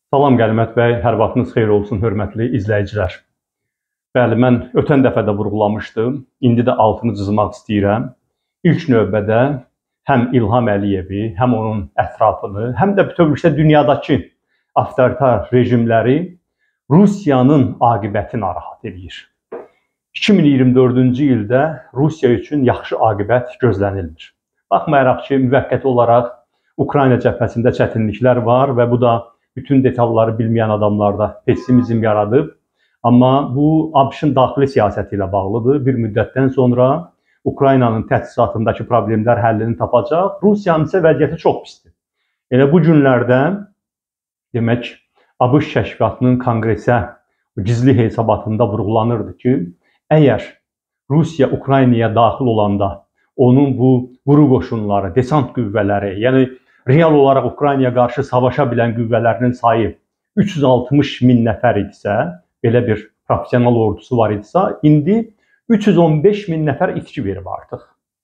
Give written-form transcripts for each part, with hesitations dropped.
Salam Qənimət bəy, hər vaxtınız xeyir olsun, hörmətli izləyicilər. Bəli, mən ötən dəfə də vurğulamışdım, indi də altını çizmək istəyirəm. İlk növbədə həm İlham Əliyevi, həm onun ətrafını, həm də bütövlükdə dünyadakı avtoritar rejimləri Rusiyanın aqibəti narahat edir. 2024-cü ildə Rusiya üçün yaxşı aqibət gözlənilmir. Baxmayaraq ki, müvəqqəti olaraq Ukrayna cəbhəsində çətinliklər var və bu da bütün detalları bilməyən adamlarda pessimizm yaradıb. Amma bu ABŞ-ın daxili siyasəti ilə bağlıdır. Bir müddətdən sonra Ukraynanın təchizatındakı problemlər həllini tapacaq. Rusiyanın isə vəziyyəti çox pisdir. Elə bu günlərdə demək ABŞ kəşfiyyatının konqresə gizli hesabatında vurğulanırdı ki, əgər Rusiya Ukraynaya daxil olanda onun bu quru qoşunları, desant qüvvələri, yəni real olaraq Ukraynaya qarşı savaşa bilən qüvvələrinin sayı 360 min nəfər idisə, belə bir profesional ordusu var idisə, indi 315 min nəfər itki verib artıq.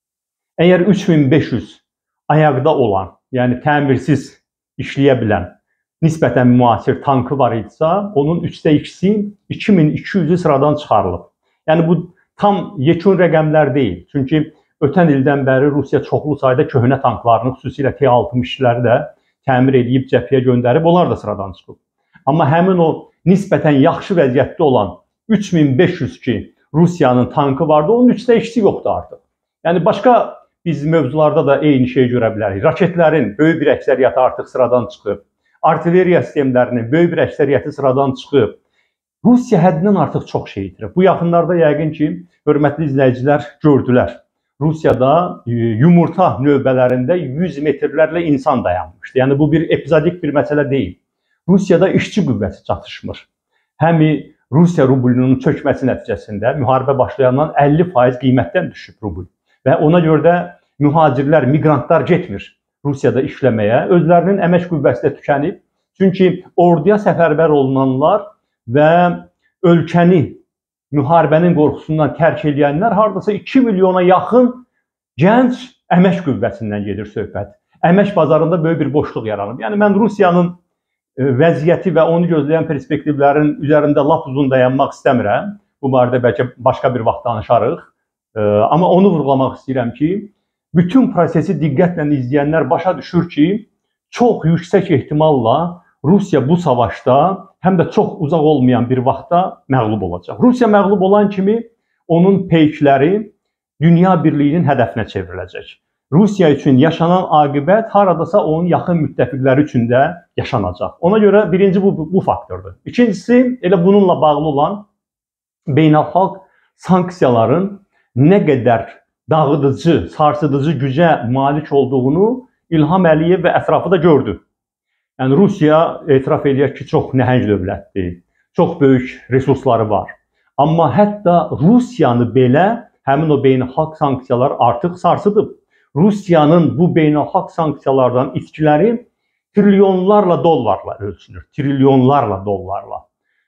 Əgər 3500 ayaqda olan, yəni təmirsiz işləyə bilən, nisbətən müasir tankı var idisə, onun 3/2-si 2200-ü sıradan çıxarılıb. Yəni bu tam yekun rəqəmlər deyil. Çünki ötən ildən bəri Rusiya çoxlu sayda köhnə tanklarını, xüsusilə T-60'ləri də təmir edib cəbhəyə göndərib, onlar da sıradan çıxıb. Amma həmin o nisbətən yaxşı vəziyyətdə olan 3500 ki, Rusiyanın tankı vardı, onun 3/2-si yoxdur artıq. Yəni başqa biz mövzularda da eyni şey görə bilərik. Raketlərin böyük bir əksəriyyəti artıq sıradan çıxıb. Artilleriya sistemlərinin böyük bir əksəriyyəti sıradan çıxıb. Rusiya həddindən artıq çox şey itirib. Bu yaxınlarda yəqin ki, hörmətli izləyicilər gördülər. Rusiyada yumurta növbələrində 100 metrlərlə insan dayanmışdı. Yəni bu bir epizodik bir məsələ deyil. Rusiyada işçi qüvvəsi çatışmır. Həm Rusiya rublunun çökməsi nəticəsində müharibə başlayandan 50% qiymətdən düşüb rubl. Və ona görə də mühacirlər, miqrantlar getmir Rusiyada işləməyə. Özlərinin əmək qüvvəsi də tükənib. Çünki orduya səfərbər olunanlar və ölkəni müharibənin qorxusundan tərk edənlər hardasa 2 milyona yaxın gənc əmək qüvvəsindən gedir söhbət. Əmək bazarında böyük bir boşluq yaranıb. Yəni mən Rusiyanın vəziyyəti və onu gözləyən perspektivlərin üzərində lap uzun dayanmaq istəmirəm. Bu barədə bəlkə başqa bir vaxt danışarıq. Amma onu vurğulamaq istəyirəm ki, bütün prosesi diqqətlə izləyənlər başa düşür ki, çox yüksək ehtimalla Rusiya bu savaşda həm də çox uzaq olmayan bir vaxtda məğlub olacaq. Rusiya məğlub olan kimi onun peykləri dünya birliyinin hədəfinə çevriləcək. Rusiya üçün yaşanan aqibət haradasa onun yaxın müttəfiqləri üçün də yaşanacaq. Ona görə birinci bu faktordur. İkincisi elə bununla bağlı olan beynəlxalq sanksiyaların nə qədər dağıdıcı, sarsıdıcı gücə malik olduğunu İlham Əliyev və ətrafı da gördü. Yəni Rusiya etiraf edir ki, çox nəhəng dövlətdir, çox böyük resursları var. Amma hətta Rusiyanı belə həmin o beynəlxalq sanksiyalar artıq sarsıdıb. Rusiyanın bu beynəlxalq sanksiyalardan itkiləri trilyonlarla dollarla ölçülür. Trilyonlarla dollarla.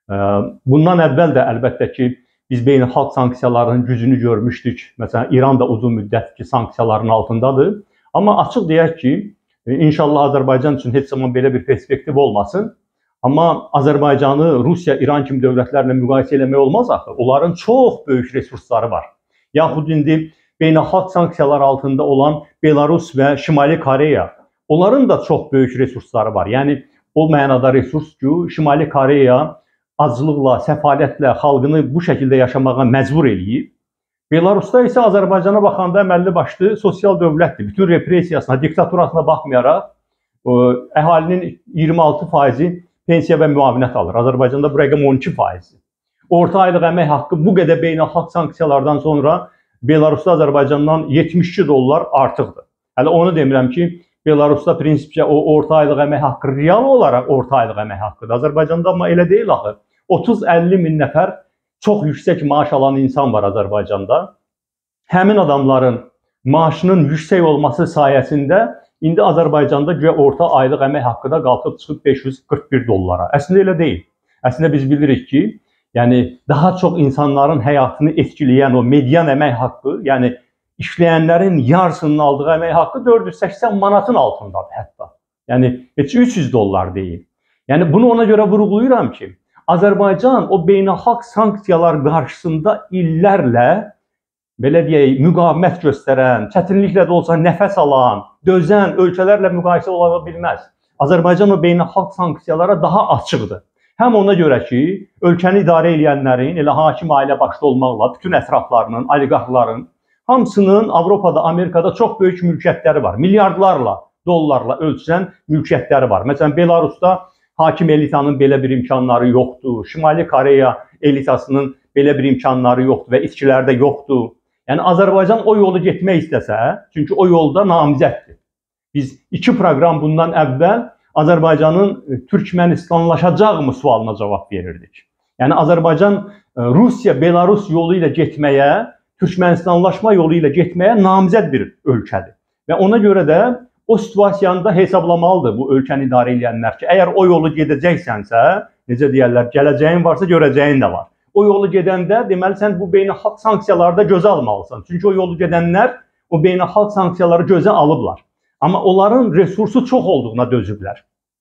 Bundan əvvəl də əlbəttə ki, biz beynəlxalq sanksiyaların gücünü görmüşdük. Məsələn, İran da uzun müddətli sanksiyaların altındadır. Amma açıq deyək ki, İnşallah Azərbaycan üçün heç zaman belə bir perspektiv olmasın. Amma Azərbaycanı Rusiya, İran kimi dövlətlərlə müqayisə eləmək olmaz axı. Onların çox böyük resursları var. Yaxud indi beynəlxalq sanksiyalar altında olan Belarus və Şimali Koreya, onların da çox böyük resursları var. Yəni o mənada resurs ki, Şimali Koreya aclıqla, səfalətlə xalqını bu şəkildə yaşamağa məcbur eləyib. Belarusda isə Azərbaycana baxanda əməlli başlı sosial dövlətdir. Bütün repressiyasına, diktaturasına baxmayaraq əhalinin 26%-i pensiya və müavinət alır. Azərbaycanda bu rəqəm 12%-dir. Orta aylıq əmək haqqı bu qədər beynəlxalq sanksiyalardan sonra Belarusda Azərbaycandan $72 artıqdır. Hələ onu demirəm ki, Belarusda prinsipcə o orta aylıq əmək haqqı real olaraq orta aylıq əmək haqqıdır. Azərbaycanda amma elə deyil axı. 30-50 min nəfər çox yüksək maaş alan insan var Azərbaycanda. Həmin adamların maaşının yüksək olması sayəsində indi Azərbaycanda orta aylıq əmək haqqı da qalxıb çıxıb $541. Əslində elə deyil. Əslində biz bilirik ki, yəni daha çox insanların həyatını etkiləyən o median əmək haqqı, yəni işləyənlərin yarısının aldığı əmək haqqı 480 manatın altındadır hətta. Yəni heç $300 deyil. Yəni bunu ona görə vurğulayıram ki, Azərbaycan o beynəlxalq sanksiyalar qarşısında illərlə belə deyək, müqavimət göstərən, çətinliklə də olsa nəfəs alan, dözən ölkələrlə müqayisə ola bilməz. Azərbaycan o beynəlxalq sanksiyalara daha açıqdır. Həm ona görə ki, ölkəni idarə edənlərin, elə hakim ailə başda olmaqla, bütün ətraflarının, oliqarxların, hamısının Avropada, Amerikada çox böyük mülkiyyətləri var. Milyardlarla, dollarla ölçülən mülkiyyətləri var. Məsələn, Belarusda hakim elitanın belə bir imkanları yoxdur. Şimali Koreya elitasının belə bir imkanları yoxdur və itkiləri də yoxdur. Yəni Azərbaycan o yolu getmək istəsə, çünki o yolda namizəddir. Biz 2 proqram bundan əvvəl Azərbaycanın Türkmenistanlaşacaqmı sualına cavab verirdik. Yəni Azərbaycan Rusiya, Belarus yolu ilə getməyə, Türkmenistanlaşma yolu ilə getməyə namizəd bir ölkədir. Və ona görə də o situasiyanda hesablamalıdır bu ölkəni idarə edənlər ki, əgər o yolu gedəcəksənsə, necə deyərlər, gələcəyin varsa görəcəyin də var. O yolu gedəndə deməli sən bu beynəlxalq sanksiyaları da gözə almalısan. Çünki o yolu gedənlər o beynəlxalq sanksiyaları gözə alıblar. Amma onların resursu çox olduğuna dözüblər.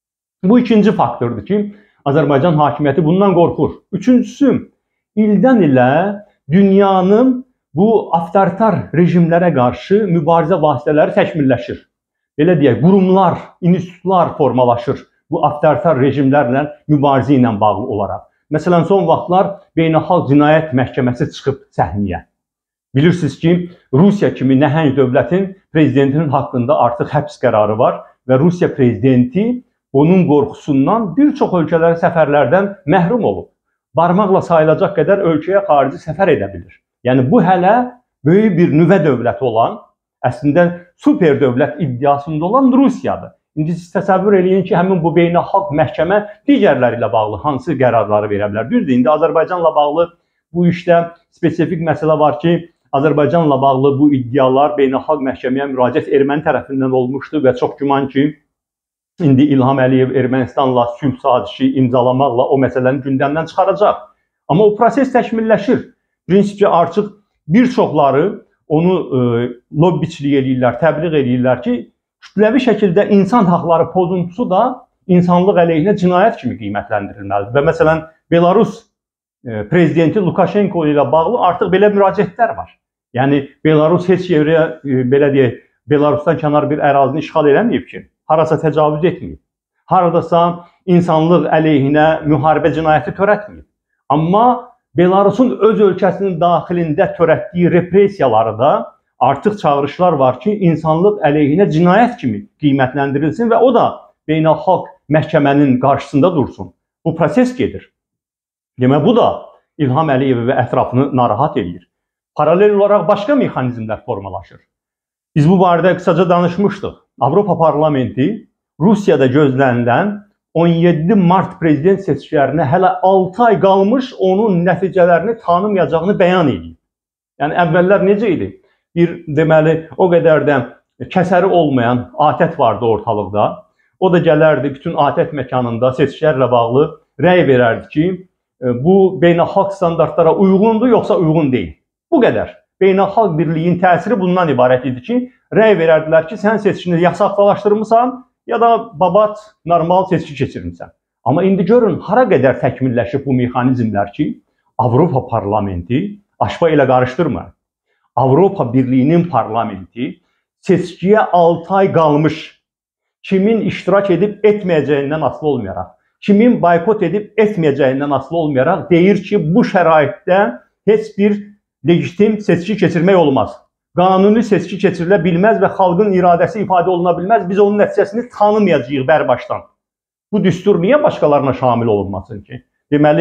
Bu ikinci faktordur ki, Azərbaycan hakimiyyəti bundan qorxur. Üçüncüsü, ildən ilə dünyanın bu avtoritar rejimlərə qarşı mübarizə vasitələri təkmilləşir. Belə deyək, qurumlar, institutlar formalaşır bu avtoritar rejimlərlə mübarizə ilə bağlı olaraq. Məsələn, son vaxtlar Beynəlxalq Cinayət Məhkəməsi çıxıb səhnəyə. Bilirsiniz ki, Rusiya kimi nəhəng dövlətin prezidentinin haqqında artıq həbs qərarı var və Rusiya prezidenti onun qorxusundan bir çox ölkələrə səfərlərdən məhrum olub. Barmaqla sayılacaq qədər ölkəyə xarici səfər edə bilir. Yəni bu hələ böyük bir nüvə dövləti olan, əslində super dövlət iddiasında olan Rusiyadır. İndi siz təsəvvür eləyin ki, həmin bu beynəlxalq məhkəmə digərləri ilə bağlı hansı qərarları verə bilər? Düzdür, indi Azərbaycanla bağlı bu işdə spesifik məsələ var ki, Azərbaycanla bağlı bu iddialar beynəlxalq məhkəməyə müraciət erməni tərəfindən olmuşdu və çox güman ki, indi İlham Əliyev Ermənistanla sülh sazişi imzalamaqla o məsələni gündəmdən çıxaracaq. Amma o proses təkmilləşir. Prinsipcə artıq bir çoxları onu lobbiçilik edirlər, təbliğ edirlər ki, kütləvi şəkildə insan haqları pozuntusu da insanlıq əleyhinə cinayət kimi qiymətləndirilməlidir. Və məsələn, Belarus prezidenti Lukashenko ilə bağlı artıq belə müraciətlər var. Yəni, Belarus heç yerə, belə deyək, Belarusdan kənar bir ərazini işğal eləməyib ki, harasa təcavüz etməyib. Haradasa insanlıq əleyhinə müharibə cinayəti törətməyib. Amma Belarusun öz ölkəsinin daxilində törətdiyi repressiyaları da artıq çağırışlar var ki, insanlıq əleyhinə cinayət kimi qiymətləndirilsin və o da beynəlxalq məhkəmənin qarşısında dursun. Bu proses gedir. Demək, bu da İlham Əliyev və ətrafını narahat edir. Paralel olaraq başqa mexanizmlər formalaşır. Biz bu barədə qısaca danışmışdıq. Avropa Parlamenti Rusiyada gözlənilən 17 Mart prezident seçkilərinə hələ 6 ay qalmış onun nəticələrini tanımayacağını bəyan edib. Yəni, əvvəllər necə idi? Bir, deməli, o qədər də kəsəri olmayan ATƏT vardı ortalıqda. O da gələrdi bütün ATƏT məkanında seçkilərlə bağlı rəy verərdi ki, bu beynəlxalq standartlara uyğundur, yoxsa uyğun deyil. Bu qədər. Beynəlxalq birliyin təsiri bundan ibarət idi ki, rəy verərdilər ki, sən seçkini ya saxtalaşdırmısan, ya da babat normal seçki keçirmişsən. Amma indi görün, hara qədər təkmilləşib bu mexanizmlər ki, Avropa Parlamenti, aşpa ilə qarışdırma, Avropa Birliyinin parlamenti seçkiyə 6 ay qalmış, kimin iştirak edib etməyəcəyindən asılı olmayaraq, kimin boykot edib etməyəcəyindən asılı olmayaraq deyir ki, bu şəraitdə heç bir legitim seçki keçirmək olmaz. Qanuni seçki keçirilə bilməz və xalqın iradəsi ifadə oluna bilməz. Biz onun nəticəsini tanımayacağıq bərbaşdan. Bu düstur niyə başqalarına şamil olunmasın ki? Deməli,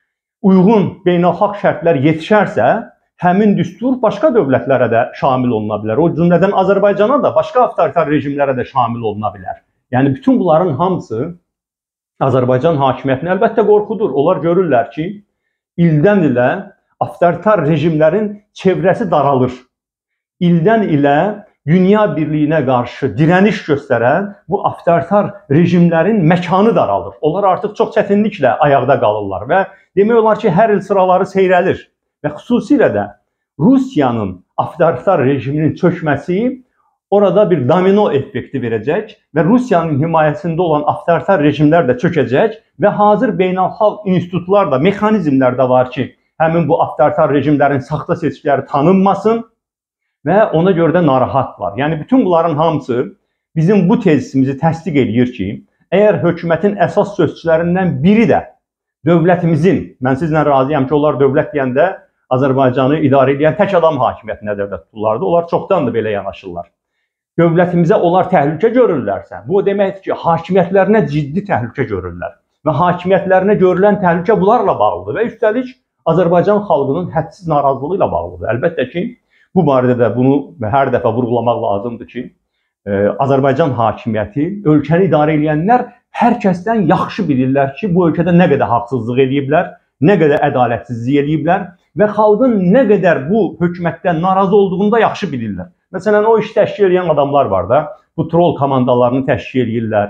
uyğun beynəlxalq şərtlər yetişərsə, həmin düstur başqa dövlətlərə də şamil oluna bilər. O cümlədən Azərbaycana da, başqa avtoritar rejimlərə də şamil oluna bilər. Yəni, bütün bunların hamısı Azərbaycan hakimiyyətini əlbəttə qorxudur. Onlar görürlər ki, ildən ilə avtoritar rejimlərin çevrəsi daralır. İldən ilə dünya birliyinə qarşı dirəniş göstərən bu avtoritar rejimlərin məkanı daralır. Onlar artıq çox çətinliklə ayaqda qalırlar və demək olar ki, hər il sıraları seyrəlir. Və xüsusilə də Rusiyanın avtoritar rejiminin çökməsi orada bir domino effekti verəcək və Rusiyanın himayəsində olan avtoritar rejimlər də çökəcək və hazır beynəlxalq institutlar da, mexanizmlər də var ki, həmin bu avtoritar rejimlərin saxta seçkiləri tanınmasın və ona görə də narahatlar. Yəni bütün bunların hamısı bizim bu tezisimizi təsdiq edir ki, əgər hökumətin əsas sözçülərindən biri də dövlətimizin, mən sizlə razıyam ki, onlar dövlət deyəndə Azərbaycanı idarə edən tək adam hakimiyyəti nəzərdə tuturlardı. Onlar çoxdan da belə yanaşırlar. Dövlətimizə onlar təhlükə görürlərsə, bu o deməkdir ki, hakimiyyətlərinə ciddi təhlükə görürlər və hakimiyyətlərinə görülən təhlükə bunlarla bağlıdır və üstəlik Azərbaycan xalqının hədsiz narazılığı ilə bağlıdır. Əlbəttə ki, bu barədə də bunu hər dəfə vurğulamaq lazımdır ki, Azərbaycan hakimiyyəti, ölkəni idarə edənlər hər kəsdən yaxşı bilirlər ki, bu ölkədə nə qədər haqsızlıq ediblər, nə qədər ədalətsizlik ediblər və xalqın nə qədər bu hökumətdən narazı olduğunu da yaxşı bilirlər. Məsələn, o işi təşkil edən adamlar var da, bu troll komandalarını təşkil edirlər.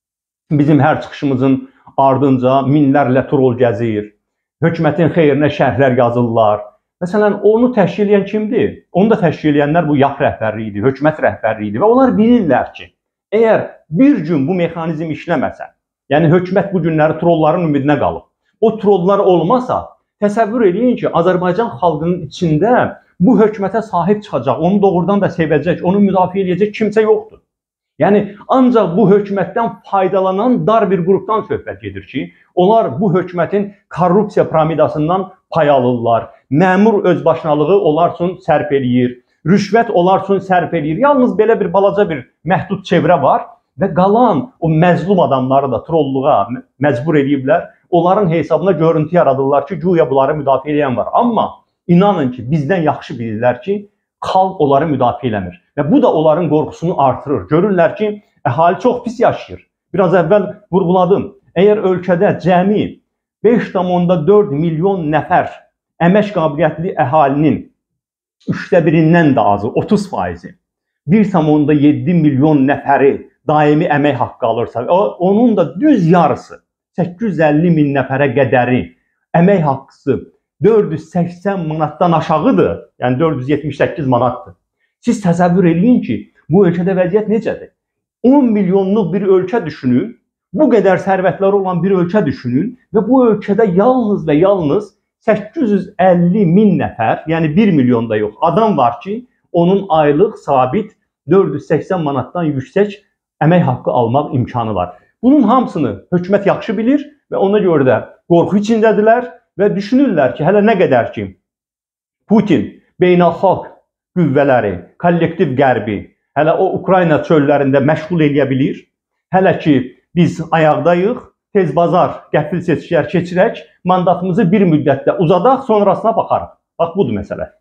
Bizim hər çıxışımızın ardınca minlərlə troll gəzir. Hökumətin xeyrinə şərhlər yazırlar. Məsələn, onu təşkil edən kimdir? Onu da təşkil edənlər bu YAP rəhbərliyi idi, hökumət rəhbərliyi idi və onlar bilirlər ki, əgər bir gün bu mexanizm işləməsə, yəni hökumət bu günləri trollların ümidinə qalıb, o trollar olmasa, təsəvvür edin ki, Azərbaycan xalqının içində bu hökumətə sahib çıxacaq, onu doğrudan da sevəcək, onu müdafiə edəcək kimsə yoxdur. Yəni, ancaq bu hökumətdən faydalanan dar bir qrupdan söhbət gedir ki, onlar bu hökumətin korrupsiya piramidasından pay alırlar, məmur özbaşınalığı onlar üçün sərf eləyir, rüşvət onlar üçün sərf eləyir. Yalnız belə bir balaca bir məhdud çevrə var və qalan o məzlum adamları da trolluğa məcbur ediblər. Onların hesabına görüntü yaradırlar ki, güya bunları müdafiə edən var. Amma inanın ki, bizdən yaxşı bilirlər ki, xalq onları müdafiə eləmir. Və bu da onların qorxusunu artırır. Görürlər ki, əhali çox pis yaşayır. Biraz əvvəl vurğuladım. Əgər ölkədə cəmi 5,4 milyon nəfər əmək qabiliyyətli əhalinin 1/3-dən də azı, 30%, 1,7 milyon nəfəri daimi əmək haqqı alırsa, onun da düz yarısı, 850 min nəfərə qədəri əmək haqqısı 480 manatdan aşağıdır, yəni 478 manatdır. Siz təsəvvür edin ki, bu ölkədə vəziyyət necədir? 10 milyonluq bir ölkə düşünün, bu qədər sərvətləri olan bir ölkə düşünün və bu ölkədə yalnız və yalnız 850 min nəfər, yəni 1 milyon da yox, adam var ki, onun aylıq sabit 480 manatdan yüksək əmək haqqı almaq imkanı var. Bunun hamısını hökumət yaxşı bilir və ona görə də qorxu içindədirlər və düşünürlər ki, hələ nə qədər ki, Putin beynəlxalq qüvvələri, kollektiv qərbi, hələ o Ukrayna çöllərində məşğul eləyə bilir, hələ ki, biz ayaqdayıq, tez bazar qəfil seçkilər keçirək, mandatımızı bir müddətdə uzadaq, sonrasına baxarıq. Bax, budur məsələ.